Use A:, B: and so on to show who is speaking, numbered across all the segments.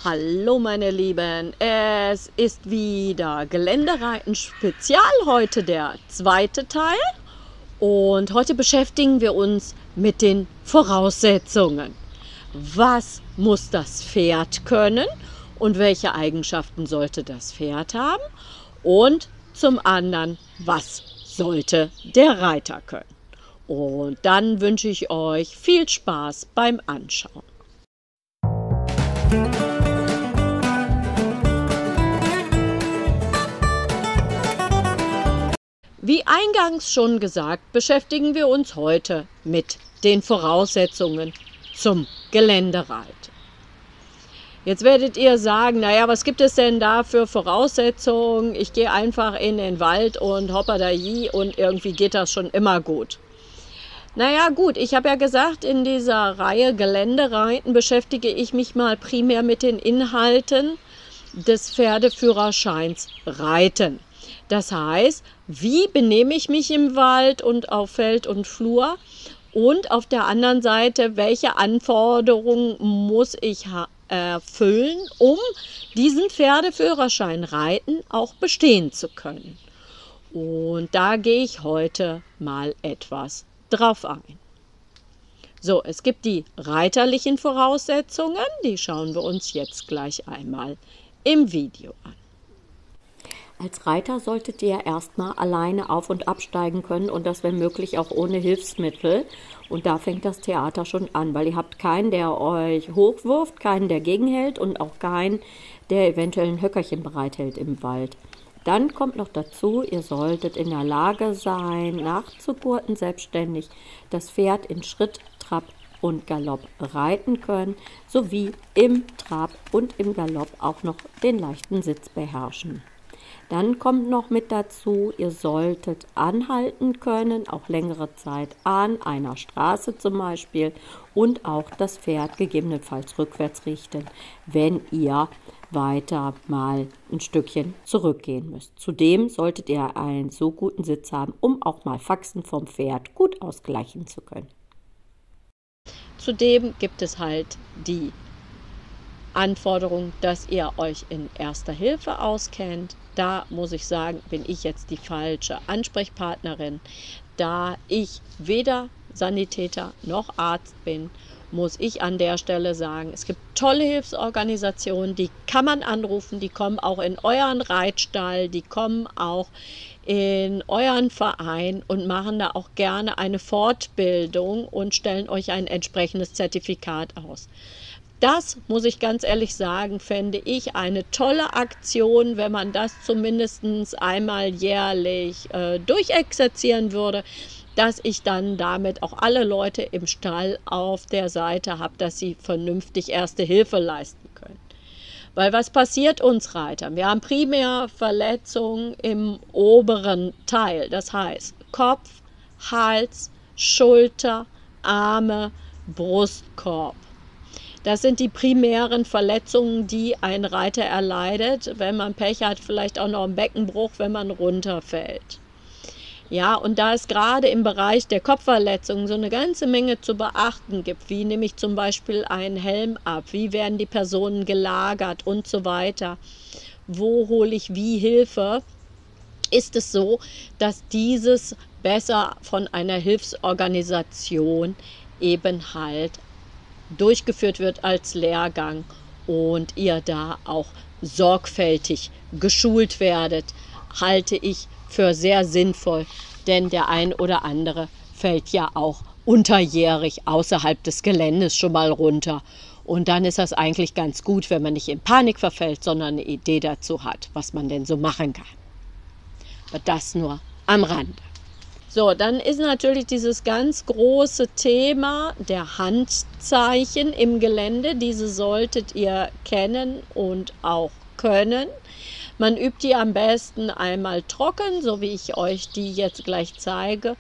A: Hallo meine Lieben, es ist wieder Geländereiten Spezial, heute der zweite Teil und heute beschäftigen wir uns mit den Voraussetzungen. Was muss das Pferd können und welche Eigenschaften sollte das Pferd haben? Und zum anderen, was sollte der Reiter können? Und dann wünsche ich euch viel Spaß beim Anschauen. Wie eingangs schon gesagt, beschäftigen wir uns heute mit den Voraussetzungen zum Geländereiten. Jetzt werdet ihr sagen, naja, was gibt es denn da für Voraussetzungen? Ich gehe einfach in den Wald und hoppadahi und irgendwie geht das schon immer gut. Naja gut, ich habe ja gesagt, in dieser Reihe Geländereiten beschäftige ich mich mal primär mit den Inhalten des Pferdeführerscheins Reiten. Das heißt, wie benehme ich mich im Wald und auf Feld und Flur? Und auf der anderen Seite, welche Anforderungen muss ich erfüllen, um diesen Pferdeführerschein Reiten auch bestehen zu können? Und da gehe ich heute mal etwas drauf ein. So, es gibt die reiterlichen Voraussetzungen, die schauen wir uns jetzt gleich einmal im Video an.
B: Als Reiter solltet ihr erstmal alleine auf- und absteigen können und das wenn möglich auch ohne Hilfsmittel. Und da fängt das Theater schon an, weil ihr habt keinen, der euch hochwirft, keinen, der gegenhält und auch keinen, der eventuell ein Höckerchen bereithält im Wald. Dann kommt noch dazu, ihr solltet in der Lage sein, nachzugurten selbstständig, das Pferd in Schritt, Trab und Galopp reiten können, sowie im Trab und im Galopp auch noch den leichten Sitz beherrschen. Dann kommt noch mit dazu, ihr solltet anhalten können, auch längere Zeit an einer Straße zum Beispiel, und auch das Pferd gegebenenfalls rückwärts richten, wenn ihr weiter mal ein Stückchen zurückgehen müsst. Zudem solltet ihr einen so guten Sitz haben, um auch mal Faxen vom Pferd gut ausgleichen zu können.
A: Zudem gibt es halt die Anforderung, dass ihr euch in Erster Hilfe auskennt. Da muss ich sagen, bin ich jetzt die falsche Ansprechpartnerin. Da ich weder Sanitäter noch Arzt bin, muss ich an der Stelle sagen, es gibt tolle Hilfsorganisationen, die kann man anrufen, die kommen auch in euren Reitstall, die kommen auch in euren Verein und machen da auch gerne eine Fortbildung und stellen euch ein entsprechendes Zertifikat aus. Das, muss ich ganz ehrlich sagen, fände ich eine tolle Aktion, wenn man das zumindest einmal jährlich durchexerzieren würde, dass ich dann damit auch alle Leute im Stall auf der Seite habe, dass sie vernünftig Erste Hilfe leisten können. Weil was passiert uns Reitern? Wir haben primär Verletzungen im oberen Teil, das heißt Kopf, Hals, Schulter, Arme, Brustkorb. Das sind die primären Verletzungen, die ein Reiter erleidet. Wenn man Pech hat, vielleicht auch noch einen Beckenbruch, wenn man runterfällt. Ja, und da es gerade im Bereich der Kopfverletzungen so eine ganze Menge zu beachten gibt, wie nehme ich zum Beispiel einen Helm ab, wie werden die Personen gelagert und so weiter, wo hole ich wie Hilfe, ist es so, dass dieses besser von einer Hilfsorganisation eben halt durchgeführt wird als Lehrgang und ihr da auch sorgfältig geschult werdet, halte ich für sehr sinnvoll, denn der ein oder andere fällt ja auch unterjährig außerhalb des Geländes schon mal runter. Und dann ist das eigentlich ganz gut, wenn man nicht in Panik verfällt, sondern eine Idee dazu hat, was man denn so machen kann. Aber das nur am Rande. So, dann ist natürlich dieses ganz große Thema der Handzeichen im Gelände. Diese solltet ihr kennen und auch können. Man übt die am besten einmal trocken, so wie ich euch die jetzt gleich zeige.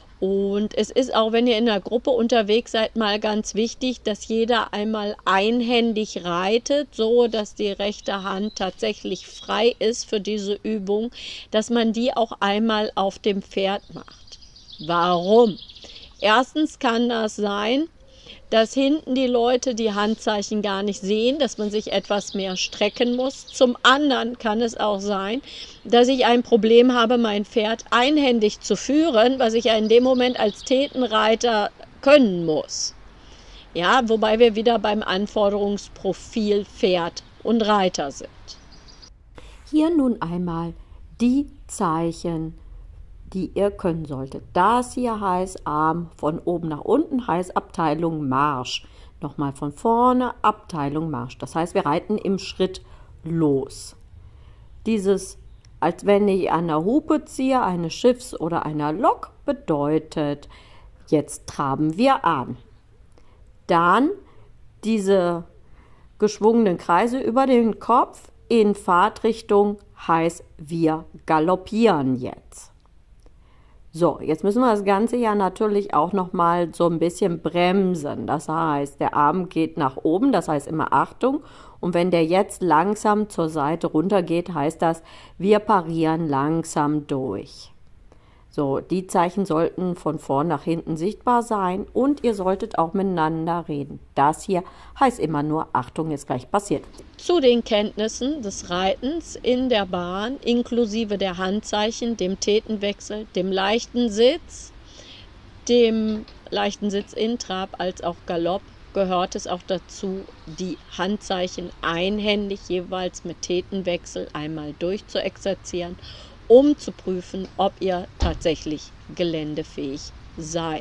A: Und es ist auch, wenn ihr in der Gruppe unterwegs seid, mal ganz wichtig, dass jeder einmal einhändig reitet, so dass die rechte Hand tatsächlich frei ist für diese Übung, dass man die auch einmal auf dem Pferd macht. Warum? Erstens kann das sein, dass hinten die Leute die Handzeichen gar nicht sehen, dass man sich etwas mehr strecken muss. Zum anderen kann es auch sein, dass ich ein Problem habe, mein Pferd einhändig zu führen, was ich ja in dem Moment als Thetenreiter können muss. Ja, wobei wir wieder beim Anforderungsprofil Pferd und Reiter sind.
B: Hier nun einmal die Zeichen, die ihr können solltet. Das hier heißt Arm von oben nach unten, heißt Abteilung Marsch. Nochmal von vorne, Abteilung Marsch. Das heißt, wir reiten im Schritt los. Dieses, als wenn ich an der Hupe ziehe, eines Schiffs oder einer Lok, bedeutet, jetzt traben wir an. Dann diese geschwungenen Kreise über den Kopf in Fahrtrichtung heißt, wir galoppieren jetzt. So, jetzt müssen wir das Ganze ja natürlich auch noch mal so ein bisschen bremsen. Das heißt, der Arm geht nach oben, das heißt immer Achtung. Und wenn der jetzt langsam zur Seite runter geht, heißt das, wir parieren langsam durch. So, die Zeichen sollten von vorn nach hinten sichtbar sein und ihr solltet auch miteinander reden. Das hier heißt immer nur, Achtung, ist gleich passiert.
A: Zu den Kenntnissen des Reitens in der Bahn, inklusive der Handzeichen, dem Thetenwechsel, dem leichten Sitz in Trab als auch Galopp, gehört es auch dazu, die Handzeichen einhändig jeweils mit Thetenwechsel einmal durchzuexerzieren, um zu prüfen, ob ihr tatsächlich geländefähig seid.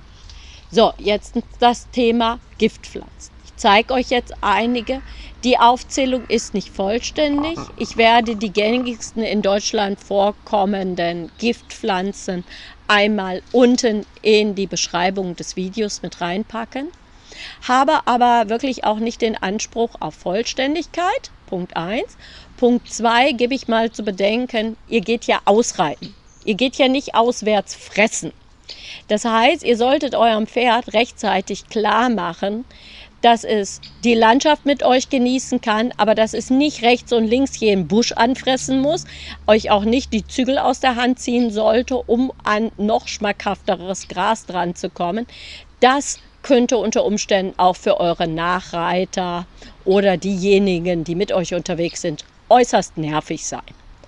A: So, jetzt das Thema Giftpflanzen. Ich zeige euch jetzt einige. Die Aufzählung ist nicht vollständig. Ich werde die gängigsten in Deutschland vorkommenden Giftpflanzen einmal unten in die Beschreibung des Videos mit reinpacken. Habe aber wirklich auch nicht den Anspruch auf Vollständigkeit. Punkt 1. Punkt 2 gebe ich mal zu bedenken, ihr geht ja ausreiten. Ihr geht ja nicht auswärts fressen. Das heißt, ihr solltet eurem Pferd rechtzeitig klar machen, dass es die Landschaft mit euch genießen kann, aber dass es nicht rechts und links jeden Busch anfressen muss, euch auch nicht die Zügel aus der Hand ziehen sollte, um an noch schmackhafteres Gras dran zu kommen. Das könnte unter Umständen auch für eure Nachreiter oder diejenigen, die mit euch unterwegs sind, äußerst nervig sein.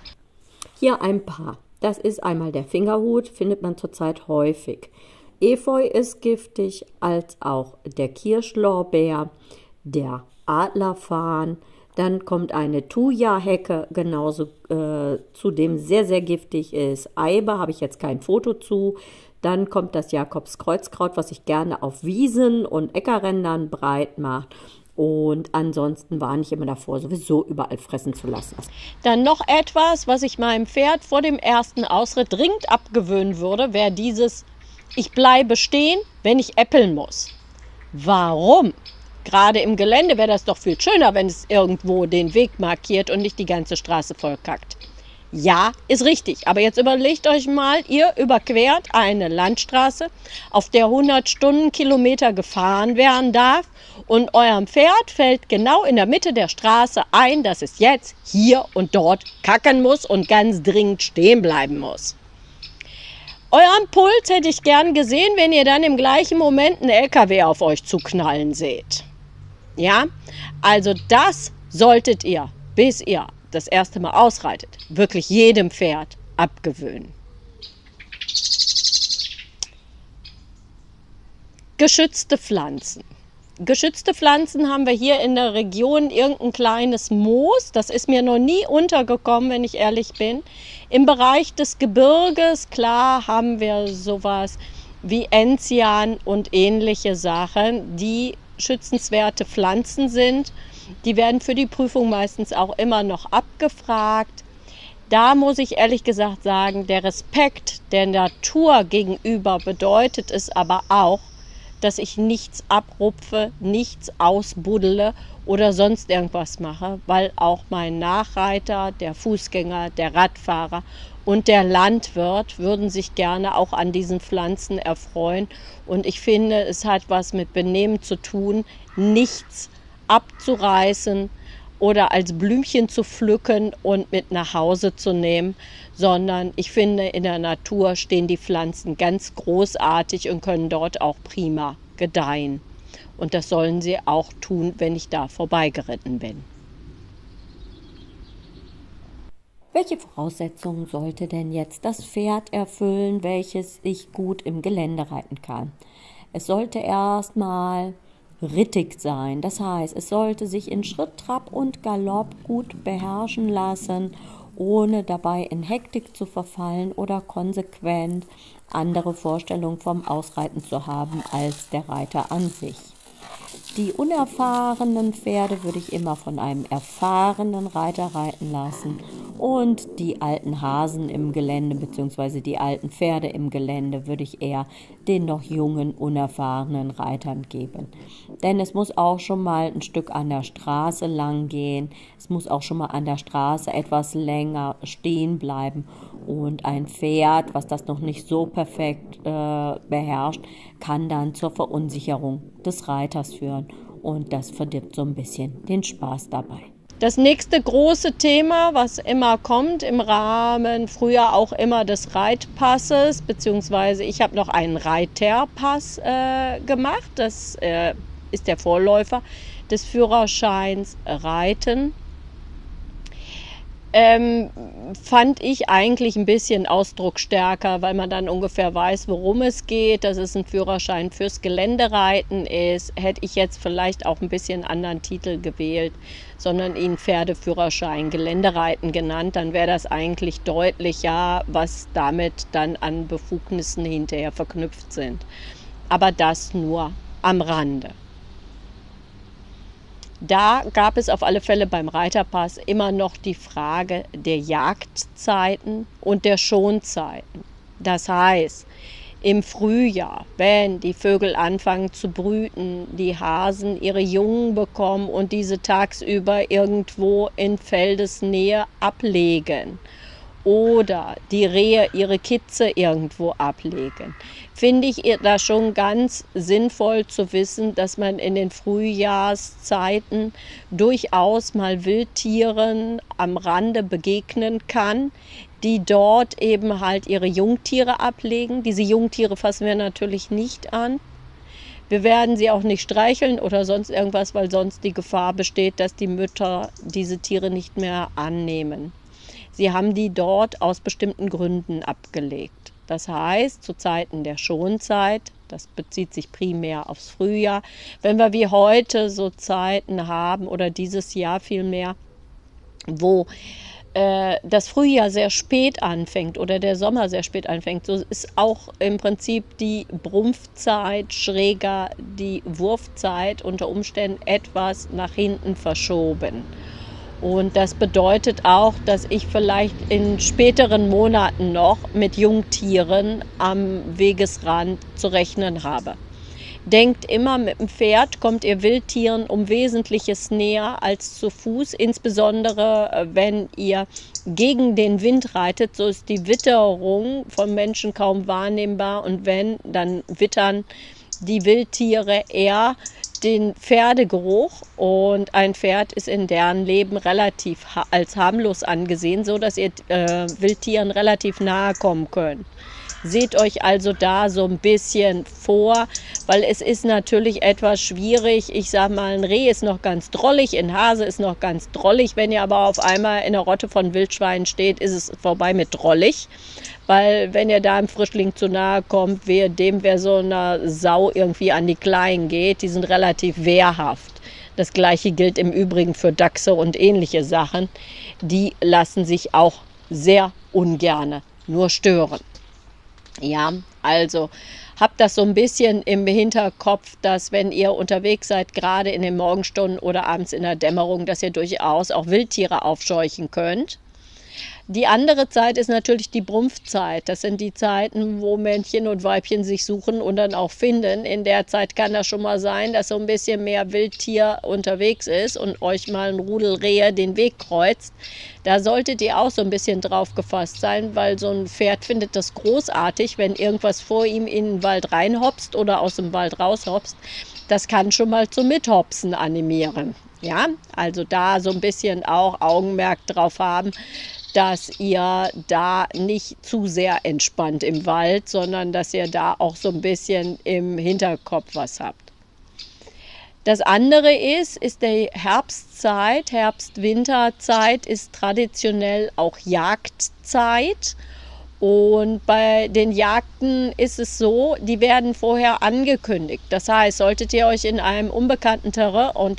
B: Hier ein paar. Das ist einmal der Fingerhut, findet man zurzeit häufig. Efeu ist giftig, als auch der Kirschlorbeer, der Adlerfarn. Dann kommt eine Thuja-Hecke, genauso zudem sehr, sehr giftig ist. Eibe, habe ich jetzt kein Foto zu. Dann kommt das Jakobskreuzkraut, was sich gerne auf Wiesen und Äckerrändern breit macht. Und ansonsten warne ich immer davor, sowieso überall fressen zu lassen.
A: Dann noch etwas, was ich meinem Pferd vor dem ersten Ausritt dringend abgewöhnen würde, wäre dieses: Ich bleibe stehen, wenn ich äppeln muss. Warum? Gerade im Gelände wäre das doch viel schöner, wenn es irgendwo den Weg markiert und nicht die ganze Straße vollkackt. Ja, ist richtig, aber jetzt überlegt euch mal, ihr überquert eine Landstraße, auf der 100 Stundenkilometer gefahren werden darf und eurem Pferd fällt genau in der Mitte der Straße ein, dass es jetzt hier und dort kacken muss und ganz dringend stehen bleiben muss. Euren Puls hätte ich gern gesehen, wenn ihr dann im gleichen Moment einen LKW auf euch zuknallen seht. Ja, also das solltet ihr, bis ihr das erste Mal ausreitet, wirklich jedem Pferd abgewöhnen. Geschützte Pflanzen. Geschützte Pflanzen haben wir hier in der Region irgendein kleines Moos. Das ist mir noch nie untergekommen, wenn ich ehrlich bin. Im Bereich des Gebirges, klar, haben wir sowas wie Enzian und ähnliche Sachen, die schützenswerte Pflanzen sind. Die werden für die Prüfung meistens auch immer noch abgefragt. Da muss ich ehrlich gesagt sagen, der Respekt der Natur gegenüber bedeutet es aber auch, dass ich nichts abrupfe, nichts ausbuddele oder sonst irgendwas mache, weil auch mein Nachreiter, der Fußgänger, der Radfahrer und der Landwirt würden sich gerne auch an diesen Pflanzen erfreuen. Und ich finde, es hat was mit Benehmen zu tun, nichts abzureißen oder als Blümchen zu pflücken und mit nach Hause zu nehmen, sondern ich finde, in der Natur stehen die Pflanzen ganz großartig und können dort auch prima gedeihen. Und das sollen sie auch tun, wenn ich da vorbeigeritten bin.
B: Welche Voraussetzungen sollte denn jetzt das Pferd erfüllen, welches ich gut im Gelände reiten kann? Es sollte erstmal rittig sein, das heißt, es sollte sich in Schritt, Trab und Galopp gut beherrschen lassen, ohne dabei in Hektik zu verfallen oder konsequent andere Vorstellungen vom Ausreiten zu haben als der Reiter an sich. Die unerfahrenen Pferde würde ich immer von einem erfahrenen Reiter reiten lassen und die alten Hasen im Gelände bzw. die alten Pferde im Gelände würde ich eher den noch jungen, unerfahrenen Reitern geben. Denn es muss auch schon mal ein Stück an der Straße lang gehen, es muss auch schon mal an der Straße etwas länger stehen bleiben und ein Pferd, was das noch nicht so perfekt beherrscht, kann dann zur Verunsicherung des Reiters führen und das verdirbt so ein bisschen den Spaß dabei.
A: Das nächste große Thema, was immer kommt im Rahmen, früher auch immer des Reitpasses, beziehungsweise ich habe noch einen Reiterpass gemacht, das ist der Vorläufer des Führerscheins Reiten. Fand ich eigentlich ein bisschen ausdrucksstärker, weil man dann ungefähr weiß, worum es geht, dass es ein Führerschein fürs Geländereiten ist. Hätte ich jetzt vielleicht auch ein bisschen anderen Titel gewählt, sondern ihn Pferdeführerschein Geländereiten genannt, dann wäre das eigentlich deutlicher, was damit dann an Befugnissen hinterher verknüpft sind. Aber das nur am Rande. Da gab es auf alle Fälle beim Reiterpass immer noch die Frage der Jagdzeiten und der Schonzeiten. Das heißt, im Frühjahr, wenn die Vögel anfangen zu brüten, die Hasen ihre Jungen bekommen und diese tagsüber irgendwo in Feldesnähe ablegen oder die Rehe ihre Kitze irgendwo ablegen, finde ich das schon ganz sinnvoll zu wissen, dass man in den Frühjahrszeiten durchaus mal Wildtieren am Rande begegnen kann, die dort eben halt ihre Jungtiere ablegen. Diese Jungtiere fassen wir natürlich nicht an. Wir werden sie auch nicht streicheln oder sonst irgendwas, weil sonst die Gefahr besteht, dass die Mütter diese Tiere nicht mehr annehmen. Sie haben die dort aus bestimmten Gründen abgelegt. Das heißt, zu Zeiten der Schonzeit, das bezieht sich primär aufs Frühjahr, wenn wir wie heute so Zeiten haben oder dieses Jahr vielmehr, wo das Frühjahr sehr spät anfängt oder der Sommer sehr spät anfängt, so ist auch im Prinzip die Brumpfzeit schräger die Wurfzeit unter Umständen etwas nach hinten verschoben. Und das bedeutet auch, dass ich vielleicht in späteren Monaten noch mit Jungtieren am Wegesrand zu rechnen habe. Denkt immer, mit dem Pferd kommt ihr Wildtieren um Wesentliches näher als zu Fuß, insbesondere wenn ihr gegen den Wind reitet, so ist die Witterung vom Menschen kaum wahrnehmbar und wenn, dann wittern die Wildtiere eher den Pferdegeruch und ein Pferd ist in deren Leben relativ als harmlos angesehen, so dass ihr Wildtieren relativ nahe kommen könnt. Seht euch also da so ein bisschen vor, weil es ist natürlich etwas schwierig. Ich sag mal, ein Reh ist noch ganz drollig, ein Hase ist noch ganz drollig. Wenn ihr aber auf einmal in einer Rotte von Wildschweinen steht, ist es vorbei mit drollig. Weil wenn ihr da einem Frischling zu nahe kommt, wehe dem, wer so einer Sau irgendwie an die Kleinen geht, die sind relativ wehrhaft. Das Gleiche gilt im Übrigen für Dachse und ähnliche Sachen. Die lassen sich auch sehr ungerne nur stören. Ja, also habt das so ein bisschen im Hinterkopf, dass wenn ihr unterwegs seid, gerade in den Morgenstunden oder abends in der Dämmerung, dass ihr durchaus auch Wildtiere aufscheuchen könnt. Die andere Zeit ist natürlich die Brumpfzeit. Das sind die Zeiten, wo Männchen und Weibchen sich suchen und dann auch finden. In der Zeit kann das schon mal sein, dass so ein bisschen mehr Wildtier unterwegs ist und euch mal ein Rudel Rehe den Weg kreuzt. Da solltet ihr auch so ein bisschen drauf gefasst sein, weil so ein Pferd findet das großartig, wenn irgendwas vor ihm in den Wald reinhopst oder aus dem Wald raushopst. Das kann schon mal zum Mithopsen animieren. Ja, also da so ein bisschen auch Augenmerk drauf haben, dass ihr da nicht zu sehr entspannt im Wald, sondern dass ihr da auch so ein bisschen im Hinterkopf was habt. Das andere ist die Herbstzeit. Herbst-Winterzeit ist traditionell auch Jagdzeit. Und bei den Jagden ist es so, die werden vorher angekündigt. Das heißt, solltet ihr euch in einem unbekannten Terrain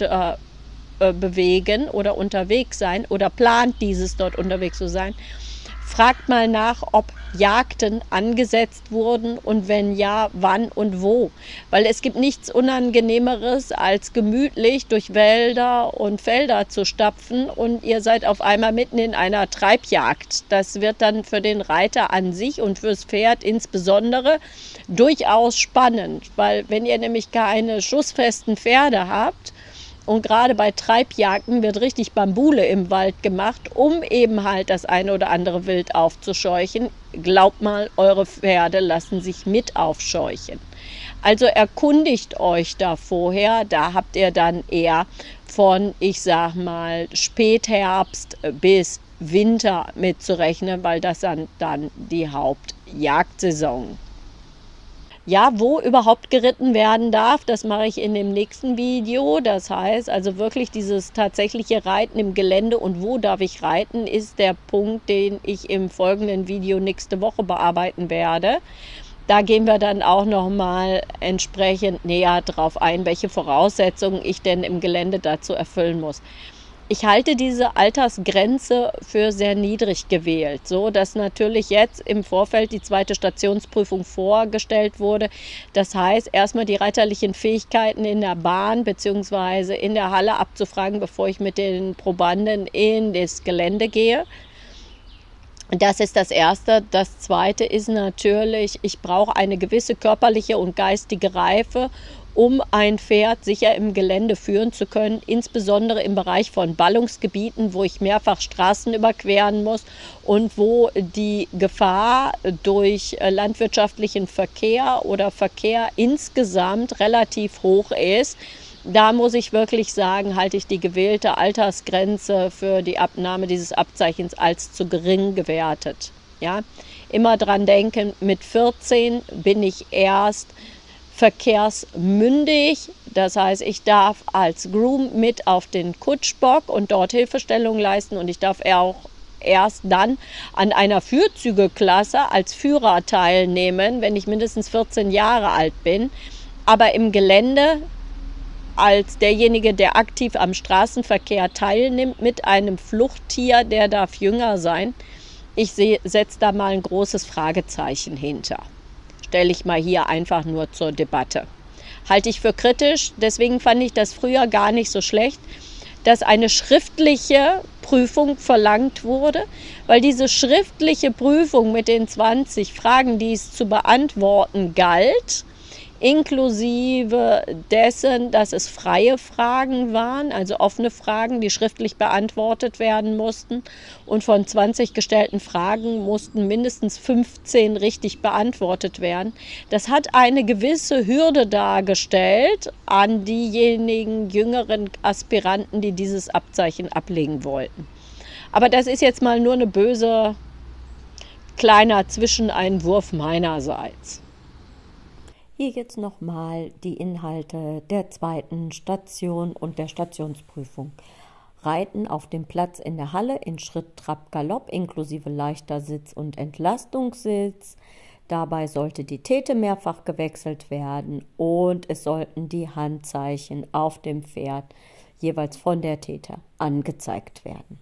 A: bewegen oder unterwegs sein oder plant dieses dort unterwegs zu sein, fragt mal nach, ob Jagden angesetzt wurden und wenn ja, wann und wo. Weil es gibt nichts Unangenehmeres, als gemütlich durch Wälder und Felder zu stapfen und ihr seid auf einmal mitten in einer Treibjagd. Das wird dann für den Reiter an sich und fürs Pferd insbesondere durchaus spannend, weil wenn ihr nämlich keine schussfesten Pferde habt, und gerade bei Treibjagden wird richtig Bambule im Wald gemacht, um eben halt das eine oder andere Wild aufzuscheuchen. Glaubt mal, eure Pferde lassen sich mit aufscheuchen. Also erkundigt euch da vorher, da habt ihr dann eher von, ich sag mal, Spätherbst bis Winter mitzurechnen, weil das dann die Hauptjagdsaison. Ja, wo überhaupt geritten werden darf, das mache ich in dem nächsten Video. Das heißt also wirklich dieses tatsächliche Reiten im Gelände und wo darf ich reiten, ist der Punkt, den ich im folgenden Video nächste Woche bearbeiten werde. Da gehen wir dann auch nochmal entsprechend näher drauf ein, welche Voraussetzungen ich denn im Gelände dazu erfüllen muss. Ich halte diese Altersgrenze für sehr niedrig gewählt, so dass natürlich jetzt im Vorfeld die zweite Stationsprüfung vorgestellt wurde. Das heißt, erstmal die reiterlichen Fähigkeiten in der Bahn bzw. in der Halle abzufragen, bevor ich mit den Probanden in das Gelände gehe. Das ist das Erste. Das Zweite ist natürlich, ich brauche eine gewisse körperliche und geistige Reife, um ein Pferd sicher im Gelände führen zu können, insbesondere im Bereich von Ballungsgebieten, wo ich mehrfach Straßen überqueren muss und wo die Gefahr durch landwirtschaftlichen Verkehr oder Verkehr insgesamt relativ hoch ist. Da muss ich wirklich sagen, halte ich die gewählte Altersgrenze für die Abnahme dieses Abzeichens als zu gering gewertet. Ja? Immer dran denken, mit 14 bin ich erst verkehrsmündig, das heißt, ich darf als Groom mit auf den Kutschbock und dort Hilfestellung leisten und ich darf auch erst dann an einer Führzügeklasse als Führer teilnehmen, wenn ich mindestens 14 Jahre alt bin. Aber im Gelände als derjenige, der aktiv am Straßenverkehr teilnimmt mit einem Fluchttier, der darf jünger sein. Ich setze da mal ein großes Fragezeichen hinter. Stelle ich mal hier einfach nur zur Debatte. Halte ich für kritisch, deswegen fand ich das früher gar nicht so schlecht, dass eine schriftliche Prüfung verlangt wurde, weil diese schriftliche Prüfung mit den 20 Fragen, die es zu beantworten galt, inklusive dessen, dass es freie Fragen waren, also offene Fragen, die schriftlich beantwortet werden mussten. Und von 20 gestellten Fragen mussten mindestens 15 richtig beantwortet werden. Das hat eine gewisse Hürde dargestellt an diejenigen jüngeren Aspiranten, die dieses Abzeichen ablegen wollten. Aber das ist jetzt mal nur eine böse kleiner Zwischeneinwurf meinerseits.
B: Hier jetzt nochmal die Inhalte der zweiten Station und der Stationsprüfung. Reiten auf dem Platz in der Halle in Schritt, Trab, Galopp inklusive leichter Sitz und Entlastungssitz. Dabei sollte die Tete mehrfach gewechselt werden und es sollten die Handzeichen auf dem Pferd jeweils von der Tete angezeigt werden.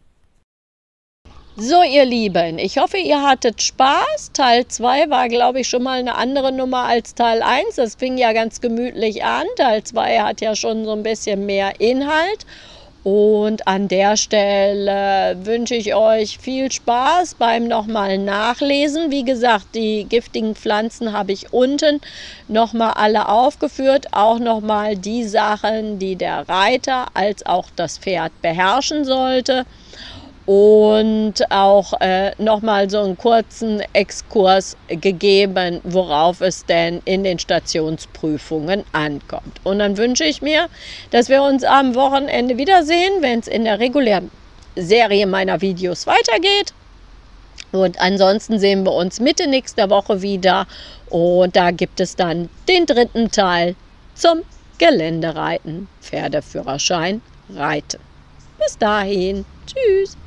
A: So, ihr Lieben, ich hoffe, ihr hattet Spaß. Teil 2 war, glaube ich, schon mal eine andere Nummer als Teil 1. Das fing ja ganz gemütlich an. Teil 2 hat ja schon so ein bisschen mehr Inhalt. Und an der Stelle wünsche ich euch viel Spaß beim nochmal Nachlesen. Wie gesagt, die giftigen Pflanzen habe ich unten nochmal alle aufgeführt. Auch nochmal die Sachen, die der Reiter als auch das Pferd beherrschen sollte. Und auch nochmal so einen kurzen Exkurs gegeben, worauf es denn in den Stationsprüfungen ankommt. Und dann wünsche ich mir, dass wir uns am Wochenende wiedersehen, wenn es in der regulären Serie meiner Videos weitergeht. Und ansonsten sehen wir uns Mitte nächster Woche wieder. Und da gibt es dann den dritten Teil zum Geländereiten, Pferdeführerschein, Reiten. Bis dahin, tschüss.